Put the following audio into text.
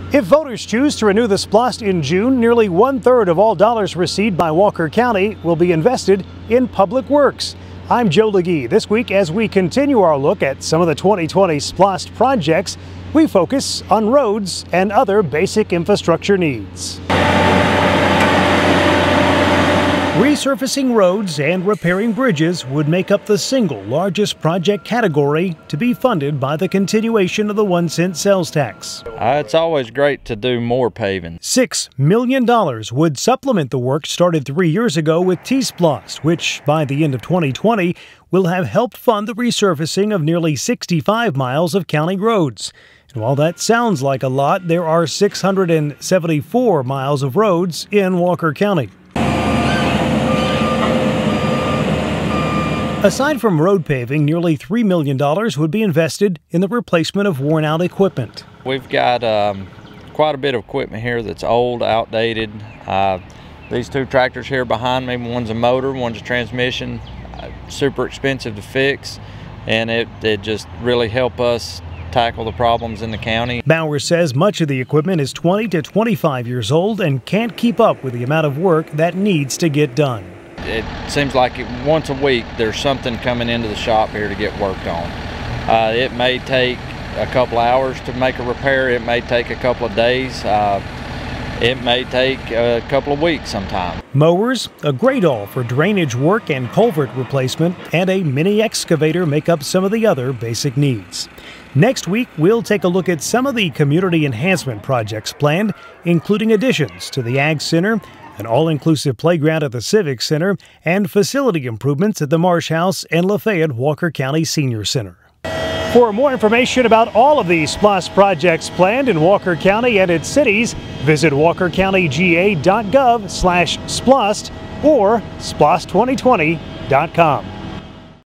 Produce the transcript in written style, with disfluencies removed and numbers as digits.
If voters choose to renew the SPLOST in June, nearly 1/3 of all dollars received by Walker County will be invested in public works. I'm Joe Legee. This week, as we continue our look at some of the 2020 SPLOST projects, we focus on roads and other basic infrastructure needs. Resurfacing roads and repairing bridges would make up the single largest project category to be funded by the continuation of the 1-cent sales tax. It's always great to do more paving. $6 million would supplement the work started 3 years ago with SPLOST, which by the end of 2020 will have helped fund the resurfacing of nearly 65 miles of county roads. And while that sounds like a lot, there are 674 miles of roads in Walker County. Aside from road paving, nearly $3 million would be invested in the replacement of worn-out equipment. We've got quite a bit of equipment here that's old, outdated. These two tractors here behind me, one's a motor, one's a transmission, super expensive to fix, and it just really help us tackle the problems in the county. Bauer says much of the equipment is 20 to 25 years old and can't keep up with the amount of work that needs to get done. It seems like once a week there's something coming into the shop here to get worked on. It may take a couple hours to make a repair, it may take a couple of days, it may take a couple of weeks sometime. Mowers, a gradle for drainage work and culvert replacement, and a mini excavator make up some of the other basic needs. Next week, we'll take a look at some of the community enhancement projects planned, including additions to the Ag Center, an all-inclusive playground at the Civic Center, and facility improvements at the Marsh House and Lafayette Walker County Senior Center. For more information about all of these SPLOST projects planned in Walker County and its cities, visit walkercountyga.gov/SPLOST or SPLOST2020.com.